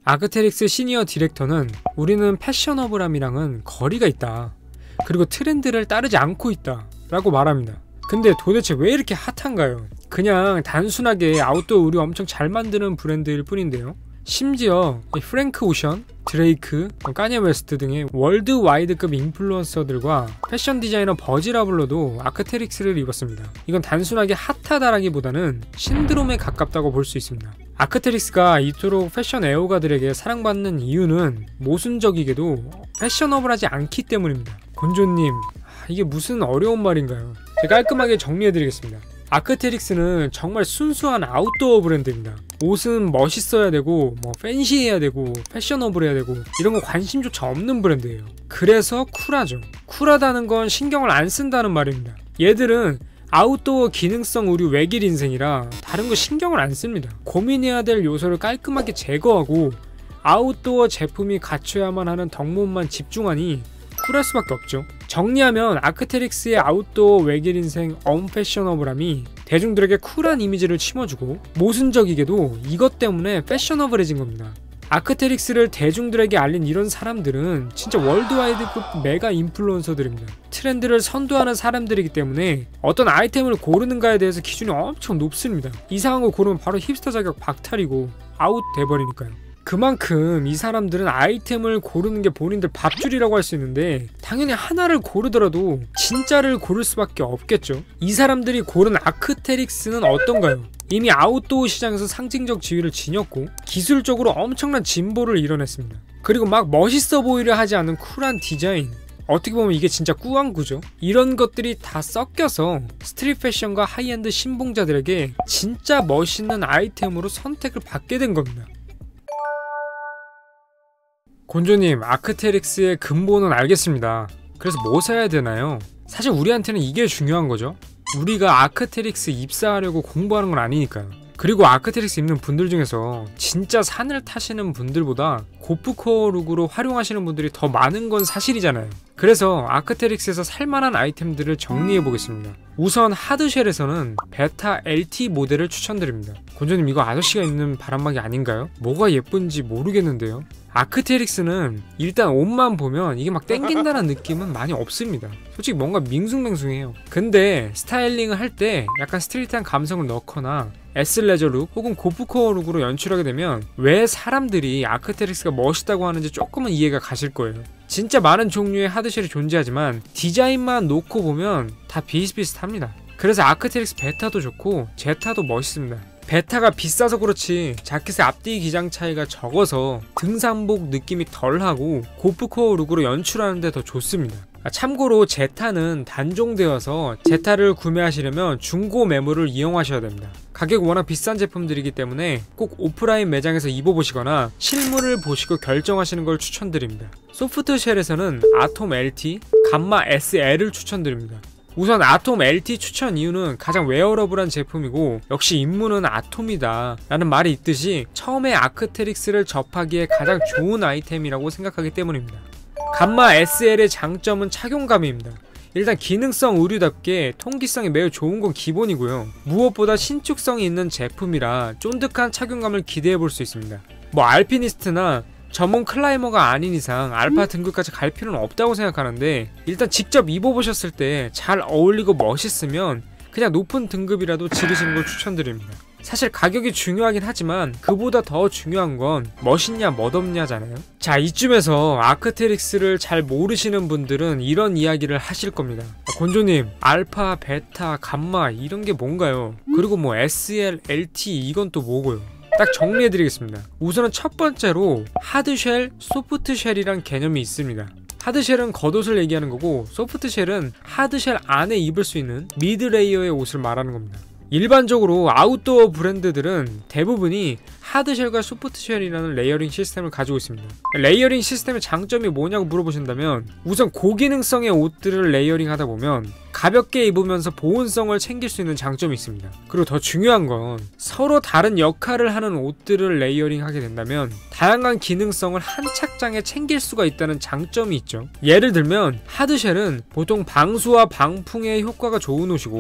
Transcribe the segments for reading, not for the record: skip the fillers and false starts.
아크테릭스 시니어 디렉터는 우리는 패셔너블함이랑은 거리가 있다. 그리고 트렌드를 따르지 않고 있다. 라고 말합니다. 근데 도대체 왜 이렇게 핫한가요? 그냥 단순하게 아웃도어 의류 엄청 잘 만드는 브랜드일 뿐인데요. 심지어 프랭크 오션, 드레이크, 카니에 웨스트 등의 월드와이드급 인플루언서들과 패션 디자이너 버지라블러도 아크테릭스를 입었습니다. 이건 단순하게 핫하다라기보다는 신드롬에 가깝다고 볼 수 있습니다. 아크테릭스가 이토록 패션 애호가들에게 사랑받는 이유는 모순적이게도 패셔너블하지 않기 때문입니다. 곤조님, 이게 무슨 어려운 말인가요? 제가 깔끔하게 정리해드리겠습니다. 아크테릭스는 정말 순수한 아웃도어 브랜드입니다. 옷은 멋있어야 되고 팬시해야 되고 패셔너블해야 되고 이런 거 관심조차 없는 브랜드예요. 그래서 쿨하죠. 쿨하다는 건 신경을 안 쓴다는 말입니다. 얘들은 아웃도어 기능성 의류 외길 인생이라 다른 거 신경을 안 씁니다. 고민해야 될 요소를 깔끔하게 제거하고 아웃도어 제품이 갖춰야만 하는 덕목만 집중하니 쿨할 수밖에 없죠. 정리하면 아크테릭스의 아웃도어 외길 인생 언패셔너블함이 대중들에게 쿨한 이미지를 심어주고 모순적이게도 이것 때문에 패셔너블해진 겁니다. 아크테릭스를 대중들에게 알린 이런 사람들은 진짜 월드와이드급 메가 인플루언서들입니다. 트렌드를 선도하는 사람들이기 때문에 어떤 아이템을 고르는가에 대해서 기준이 엄청 높습니다. 이상한 거 고르면 바로 힙스터 자격 박탈이고 아웃 돼버리니까요. 그만큼 이 사람들은 아이템을 고르는 게 본인들 밥줄이라고 할 수 있는데 당연히 하나를 고르더라도 진짜를 고를 수밖에 없겠죠. 이 사람들이 고른 아크테릭스는 어떤가요? 이미 아웃도어 시장에서 상징적 지위를 지녔고 기술적으로 엄청난 진보를 이뤄냈습니다. 그리고 막 멋있어 보이려 하지 않는 쿨한 디자인, 어떻게 보면 이게 진짜 꾸안꾸죠. 이런 것들이 다 섞여서 스트릿 패션과 하이엔드 신봉자들에게 진짜 멋있는 아이템으로 선택을 받게 된 겁니다. 곤조님, 아크테릭스의 근본은 알겠습니다. 그래서 뭐 사야 되나요? 사실 우리한테는 이게 중요한 거죠. 우리가 아크테릭스 입사하려고 공부하는 건 아니니까요. 그리고 아크테릭스 입는 분들 중에서 진짜 산을 타시는 분들보다 고프코어 룩으로 활용하시는 분들이 더 많은 건 사실이잖아요. 그래서 아크테릭스에서 살만한 아이템들을 정리해 보겠습니다. 우선 하드쉘에서는 베타 LT 모델을 추천드립니다. 곤조님, 이거 아저씨가 입는 바람막이 아닌가요? 뭐가 예쁜지 모르겠는데요. 아크테릭스는 일단 옷만 보면 이게 막 땡긴다는 느낌은 많이 없습니다. 솔직히 뭔가 밍숭맹숭해요. 근데 스타일링을 할 때 약간 스트릿한 감성을 넣거나 S레저 룩 혹은 고프코어 룩으로 연출하게 되면 왜 사람들이 아크테릭스가 멋있다고 하는지 조금은 이해가 가실 거예요. 진짜 많은 종류의 하드쉘이 존재하지만 디자인만 놓고 보면 다 비슷비슷합니다. 그래서 아크테릭스 베타도 좋고 제타도 멋있습니다. 베타가 비싸서 그렇지 자켓의 앞뒤 기장 차이가 적어서 등산복 느낌이 덜하고 고프코어 룩으로 연출하는데 더 좋습니다. 참고로 제타는 단종되어서 제타를 구매하시려면 중고 매물을 이용하셔야 됩니다. 가격이 워낙 비싼 제품들이기 때문에 꼭 오프라인 매장에서 입어보시거나 실물을 보시고 결정하시는 걸 추천드립니다. 소프트쉘에서는 아톰 LT, 감마 SL을 추천드립니다. 우선 아톰 LT 추천 이유는 가장 웨어러블한 제품이고 역시 입문은 아톰이다 라는 말이 있듯이 처음에 아크테릭스를 접하기에 가장 좋은 아이템이라고 생각하기 때문입니다. 감마 SL의 장점은 착용감입니다. 일단 기능성 의류답게 통기성이 매우 좋은 건 기본이고요. 무엇보다 신축성이 있는 제품이라 쫀득한 착용감을 기대해 볼 수 있습니다. 알피니스트나 전문 클라이머가 아닌 이상 알파 등급까지 갈 필요는 없다고 생각하는데 일단 직접 입어보셨을 때 잘 어울리고 멋있으면 그냥 높은 등급이라도 지르시는 걸 추천드립니다. 사실 가격이 중요하긴 하지만 그보다 더 중요한 건 멋있냐 멋없냐잖아요. 자, 이쯤에서 아크테릭스를 잘 모르시는 분들은 이런 이야기를 하실 겁니다. 곤조님, 알파, 베타, 감마 이런 게 뭔가요? 그리고 SL, LT 이건 또 뭐고요? 딱 정리해드리겠습니다. 우선은 첫 번째로 하드쉘, 소프트쉘이란 개념이 있습니다. 하드쉘은 겉옷을 얘기하는 거고 소프트쉘은 하드쉘 안에 입을 수 있는 미드 레이어의 옷을 말하는 겁니다. 일반적으로 아웃도어 브랜드들은 대부분이 하드쉘과 소프트쉘이라는 레이어링 시스템을 가지고 있습니다. 레이어링 시스템의 장점이 뭐냐고 물어보신다면 우선 고기능성의 옷들을 레이어링 하다 보면 가볍게 입으면서 보온성을 챙길 수 있는 장점이 있습니다. 그리고 더 중요한 건 서로 다른 역할을 하는 옷들을 레이어링 하게 된다면 다양한 기능성을 한 착장에 챙길 수가 있다는 장점이 있죠. 예를 들면 하드쉘은 보통 방수와 방풍에 효과가 좋은 옷이고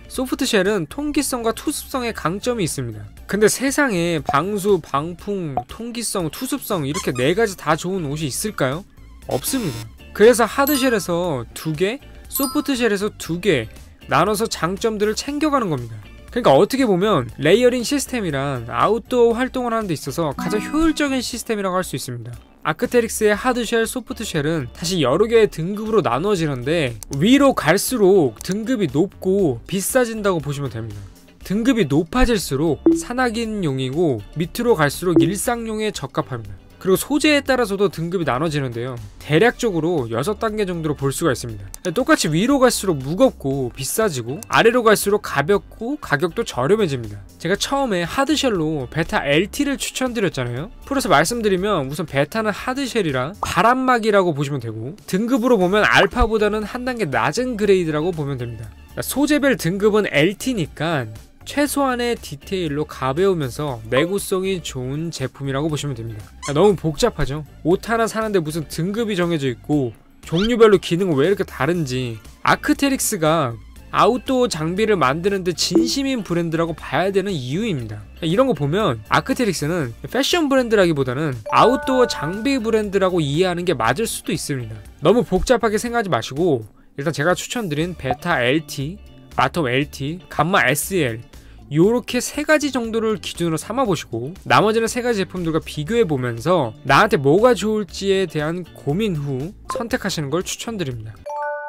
소프트쉘은 통기성과 투습성의 강점이 있습니다. 근데 세상에 방수, 방풍, 통기성, 투습성 이렇게 4가지 다 좋은 옷이 있을까요? 없습니다. 그래서 하드쉘에서 2개, 소프트쉘에서 2개 나눠서 장점들을 챙겨가는 겁니다. 그러니까 어떻게 보면 레이어링 시스템이란 아웃도어 활동을 하는 데 있어서 가장 효율적인 시스템이라고 할 수 있습니다. 아크테릭스의 하드쉘, 소프트쉘은 다시 여러 개의 등급으로 나누어지는데 위로 갈수록 등급이 높고 비싸진다고 보시면 됩니다. 등급이 높아질수록 산악인용이고 밑으로 갈수록 일상용에 적합합니다. 그리고 소재에 따라서도 등급이 나눠지는데요. 대략적으로 6단계 정도로 볼 수가 있습니다. 똑같이 위로 갈수록 무겁고 비싸지고 아래로 갈수록 가볍고 가격도 저렴해집니다. 제가 처음에 하드쉘로 베타 LT를 추천드렸잖아요. 풀어서 말씀드리면 우선 베타는 하드쉘이라 바람막이라고 보시면 되고 등급으로 보면 알파보다는 한 단계 낮은 그레이드라고 보면 됩니다. 소재별 등급은 LT니까 최소한의 디테일로 가벼우면서 내구성이 좋은 제품이라고 보시면 됩니다. 너무 복잡하죠? 옷 하나 사는데 무슨 등급이 정해져 있고 종류별로 기능은 왜 이렇게 다른지. 아크테릭스가 아웃도어 장비를 만드는데 진심인 브랜드라고 봐야 되는 이유입니다. 이런 거 보면 아크테릭스는 패션 브랜드라기보다는 아웃도어 장비 브랜드라고 이해하는 게 맞을 수도 있습니다. 너무 복잡하게 생각하지 마시고 일단 제가 추천드린 베타 LT, 바텀 LT, 감마 SL 요렇게 3가지 정도를 기준으로 삼아보시고 나머지는 3가지 제품들과 비교해보면서 나한테 뭐가 좋을지에 대한 고민 후 선택하시는 걸 추천드립니다.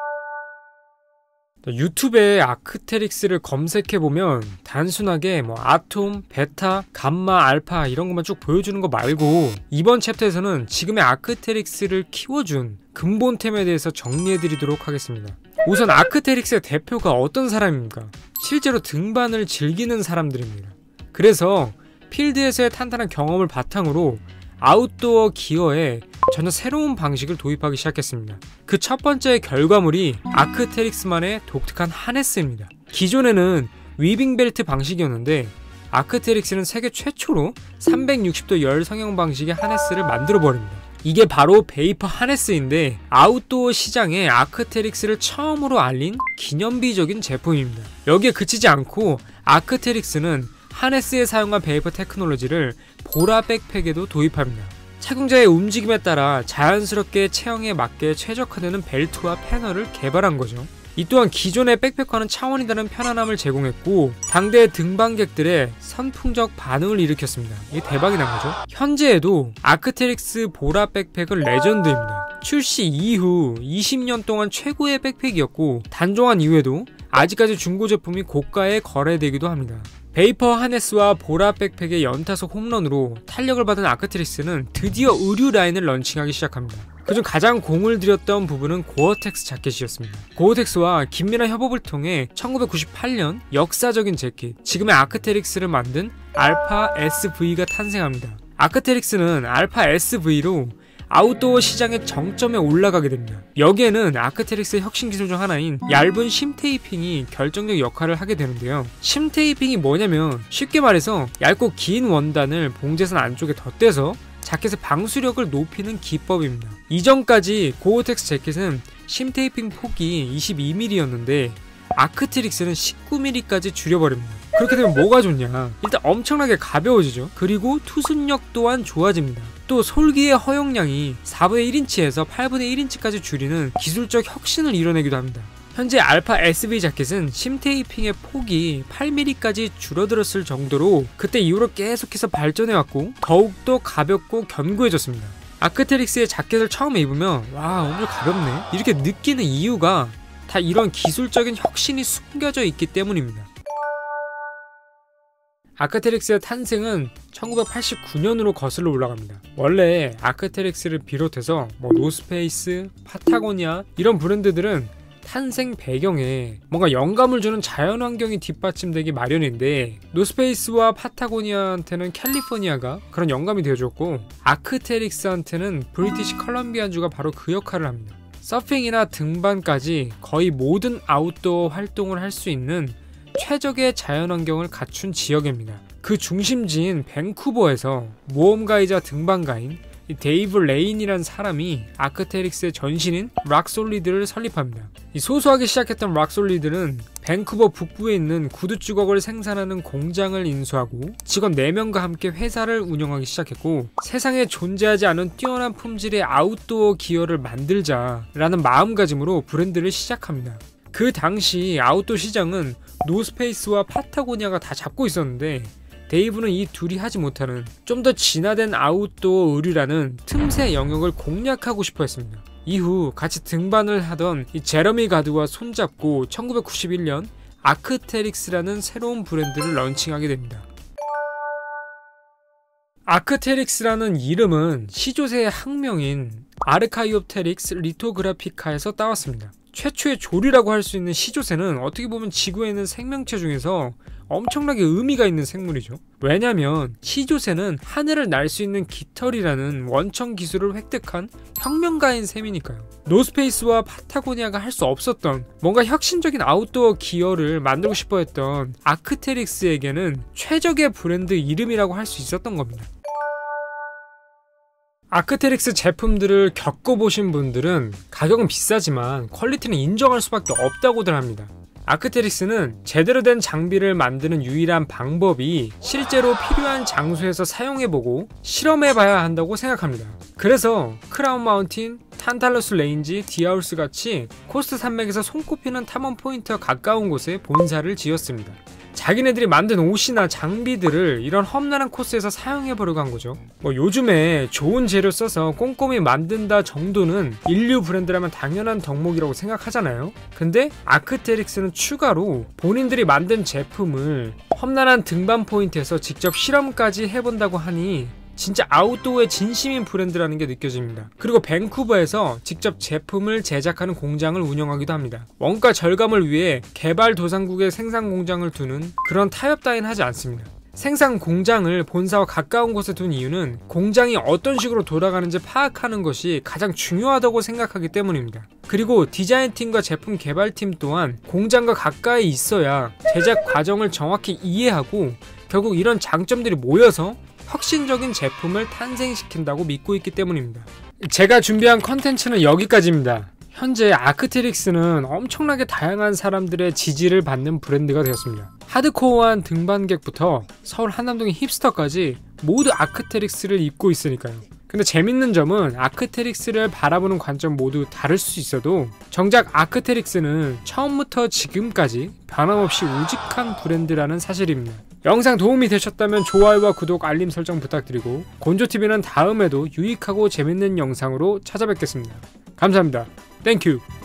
유튜브에 아크테릭스를 검색해보면 단순하게 아톰, 베타, 감마, 알파 이런 것만 쭉 보여주는 거 말고 이번 챕터에서는 지금의 아크테릭스를 키워준 근본템에 대해서 정리해드리도록 하겠습니다. 우선 아크테릭스의 대표가 어떤 사람입니까? 실제로 등반을 즐기는 사람들입니다. 그래서 필드에서의 탄탄한 경험을 바탕으로 아웃도어 기어에 전혀 새로운 방식을 도입하기 시작했습니다. 그 첫 번째 결과물이 아크테릭스만의 독특한 하네스입니다. 기존에는 위빙벨트 방식이었는데 아크테릭스는 세계 최초로 360도 열 성형 방식의 하네스를 만들어버립니다. 이게 바로 베이퍼 하네스인데 아웃도어 시장에 아크테릭스를 처음으로 알린 기념비적인 제품입니다. 여기에 그치지 않고 아크테릭스는 하네스에 사용한 베이퍼 테크놀로지를 보라 백팩에도 도입합니다. 착용자의 움직임에 따라 자연스럽게 체형에 맞게 최적화되는 벨트와 패널을 개발한 거죠. 이 또한 기존의 백팩과는 차원이 다른 편안함을 제공했고 당대 등반객들의 선풍적 반응을 일으켰습니다. 이게 대박이 난 거죠. 현재에도 아크테릭스 보라 백팩은 레전드입니다. 출시 이후 20년 동안 최고의 백팩이었고 단종한 이후에도 아직까지 중고 제품이 고가에 거래되기도 합니다. 베이퍼 하네스와 보라 백팩의 연타석 홈런으로 탄력을 받은 아크테릭스는 드디어 의류 라인을 런칭하기 시작합니다. 그중 가장 공을 들였던 부분은 고어텍스 자켓이었습니다. 고어텍스와 긴밀한 협업을 통해 1998년 역사적인 재킷, 지금의 아크테릭스를 만든 알파 SV가 탄생합니다. 아크테릭스는 알파 SV로 아웃도어 시장의 정점에 올라가게 됩니다. 여기에는 아크테릭스의 혁신 기술 중 하나인 얇은 심 테이핑이 결정적 역할을 하게 되는데요. 심 테이핑이 뭐냐면 쉽게 말해서 얇고 긴 원단을 봉제선 안쪽에 덧대서 자켓의 방수력을 높이는 기법입니다. 이전까지 고어텍스 재킷은 심 테이핑 폭이 22mm였는데 아크테릭스는 19mm까지 줄여버립니다. 그렇게 되면 뭐가 좋냐? 일단 엄청나게 가벼워지죠. 그리고 투순력 또한 좋아집니다. 또 솔기의 허용량이 4분의 1인치에서 8분의 1인치까지 줄이는 기술적 혁신을 이뤄내기도 합니다. 현재 알파 SV 자켓은 심 테이핑의 폭이 8mm까지 줄어들었을 정도로 그때 이후로 계속해서 발전해왔고 더욱더 가볍고 견고해졌습니다. 아크테릭스의 자켓을 처음 입으면 와 엄청 가볍네 이렇게 느끼는 이유가 다 이런 기술적인 혁신이 숨겨져 있기 때문입니다. 아크테릭스의 탄생은 1989년으로 거슬러 올라갑니다. 원래 아크테릭스를 비롯해서 노스페이스, 파타고니아 이런 브랜드들은 탄생 배경에 뭔가 영감을 주는 자연환경이 뒷받침되기 마련인데 노스페이스와 파타고니아한테는 캘리포니아가 그런 영감이 되어줬고 아크테릭스한테는 브리티시 컬럼비아주가 바로 그 역할을 합니다. 서핑이나 등반까지 거의 모든 아웃도어 활동을 할 수 있는 최적의 자연환경을 갖춘 지역입니다. 그 중심지인 밴쿠버에서 모험가이자 등반가인 이 데이브 레인이라는 사람이 아크테릭스의 전신인 락솔리드를 설립합니다. 이 소소하게 시작했던 락솔리드는 밴쿠버 북부에 있는 구두 주걱을 생산하는 공장을 인수하고 직원 4명과 함께 회사를 운영하기 시작했고, 세상에 존재하지 않은 뛰어난 품질의 아웃도어 기어를 만들자라는 마음가짐으로 브랜드를 시작합니다. 그 당시 아웃도어 시장은 노스페이스와 파타고니아가 다 잡고 있었는데, 데이브는 이 둘이 하지 못하는 좀 더 진화된 아웃도어 의류라는 틈새 영역을 공략하고 싶어 했습니다. 이후 같이 등반을 하던 이 제러미 가드와 손잡고 1991년 아크테릭스라는 새로운 브랜드를 런칭하게 됩니다. 아크테릭스라는 이름은 시조새의 학명인 아르카이옵테릭스 리토그라피카에서 따왔습니다. 최초의 조류라고 할 수 있는 시조새는 어떻게 보면 지구에 있는 생명체 중에서 엄청나게 의미가 있는 생물이죠. 왜냐면 시조새는 하늘을 날 수 있는 깃털이라는 원천 기술을 획득한 혁명가인 셈이니까요. 노스페이스와 파타고니아가 할 수 없었던 뭔가 혁신적인 아웃도어 기어를 만들고 싶어 했던 아크테릭스에게는 최적의 브랜드 이름이라고 할 수 있었던 겁니다. 아크테릭스 제품들을 겪어보신 분들은 가격은 비싸지만 퀄리티는 인정할 수밖에 없다고들 합니다. 아크테릭스는 제대로 된 장비를 만드는 유일한 방법이 실제로 필요한 장소에서 사용해보고 실험해봐야 한다고 생각합니다. 그래서 크라운 마운틴, 탄탈러스 레인지, 디아우스 같이 코스트 산맥에서 손꼽히는 탐험 포인트와 가까운 곳에 본사를 지었습니다. 자기네들이 만든 옷이나 장비들을 이런 험난한 코스에서 사용해보려고 한 거죠. 요즘에 좋은 재료 써서 꼼꼼히 만든다 정도는 인류 브랜드라면 당연한 덕목이라고 생각하잖아요. 근데 아크테릭스는 추가로 본인들이 만든 제품을 험난한 등반 포인트에서 직접 실험까지 해본다고 하니 진짜 아웃도어의 진심인 브랜드라는 게 느껴집니다. 그리고 밴쿠버에서 직접 제품을 제작하는 공장을 운영하기도 합니다. 원가 절감을 위해 개발도상국에 생산 공장을 두는 그런 타협 따윈 하지 않습니다. 생산 공장을 본사와 가까운 곳에 둔 이유는 공장이 어떤 식으로 돌아가는지 파악하는 것이 가장 중요하다고 생각하기 때문입니다. 그리고 디자인팀과 제품 개발팀 또한 공장과 가까이 있어야 제작 과정을 정확히 이해하고 결국 이런 장점들이 모여서 혁신적인 제품을 탄생시킨다고 믿고 있기 때문입니다. 제가 준비한 컨텐츠는 여기까지입니다. 현재 아크테릭스는 엄청나게 다양한 사람들의 지지를 받는 브랜드가 되었습니다. 하드코어한 등반객부터 서울 한남동의 힙스터까지 모두 아크테릭스를 입고 있으니까요. 근데 재밌는 점은 아크테릭스를 바라보는 관점 모두 다를 수 있어도 정작 아크테릭스는 처음부터 지금까지 변함없이 우직한 브랜드라는 사실입니다. 영상 도움이 되셨다면 좋아요와 구독, 알림 설정 부탁드리고 곤조TV는 다음에도 유익하고 재밌는 영상으로 찾아뵙겠습니다. 감사합니다. 땡큐.